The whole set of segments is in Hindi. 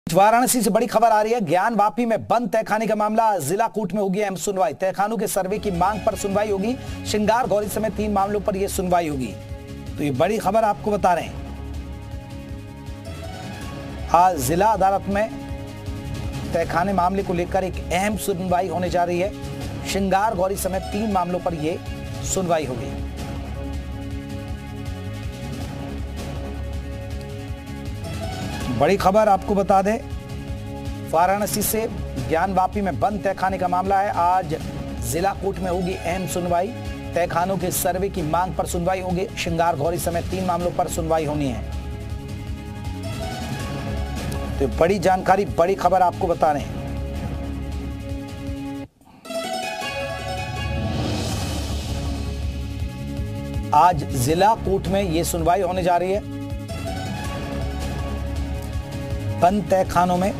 वाराणसी से बड़ी खबर आ रही है। ज्ञान वापी में बंद तहखाने का मामला, जिला कोर्ट में होगी अहम सुनवाई। तहखानों के सर्वे की मांग पर सुनवाई होगी। श्रृंगार गौरी समेत 3 मामलों पर यह सुनवाई होगी। तो ये बड़ी खबर आपको बता रहे हैं। आज जिला अदालत में तहखाने मामले को लेकर एक अहम सुनवाई होने जा रही है। श्रृंगार गौरी समेत 3 मामलों पर यह सुनवाई होगी। बड़ी खबर आपको बता दें, वाराणसी से ज्ञान वापी में बंद तहखाने का मामला है। आज जिला कोर्ट में होगी अहम सुनवाई। तहखानों के सर्वे की मांग पर सुनवाई होगी। श्रृंगार गौरी समेत 3 मामलों पर सुनवाई होनी है। तो बड़ी जानकारी, बड़ी खबर आपको बता रहे हैं। आज जिला कोर्ट में यह सुनवाई होने जा रही है। बंद तहखानों में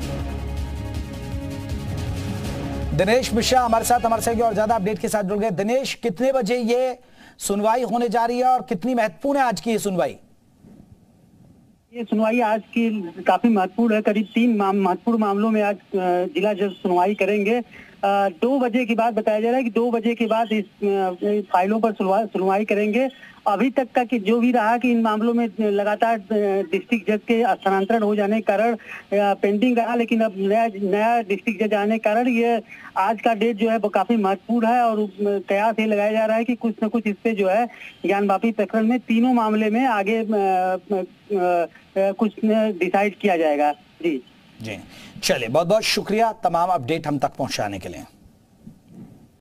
दिनेश मिश्रा हमारे साथ और ज्यादा अपडेट के साथ जुड़ गए। दिनेश, कितने बजे ये सुनवाई होने जा रही है और कितनी महत्वपूर्ण है आज की ये सुनवाई? ये सुनवाई आज की काफी महत्वपूर्ण है। करीब 3 महत्वपूर्ण मामलों में आज जिला जज सुनवाई करेंगे। 2 बजे के बाद बताया जा रहा है कि 2 बजे के बाद इस फाइलों पर सुनवाई करेंगे। अभी तक का कि जो भी रहा कि इन मामलों में लगातार डिस्ट्रिक्ट जज के स्थानांतरण हो जाने के कारण पेंडिंग रहा, लेकिन अब नया डिस्ट्रिक्ट जज आने के कारण ये आज का डेट जो है वो काफी महत्वपूर्ण है और कयास ये लगाया जा रहा है कि कुछ न कुछ इस पे जो है ज्ञान वापी प्रकरण में तीनों मामले में आगे कुछ डिसाइड किया जाएगा। जी चलिए, बहुत बहुत शुक्रिया तमाम अपडेट हम तक पहुंचाने के लिए।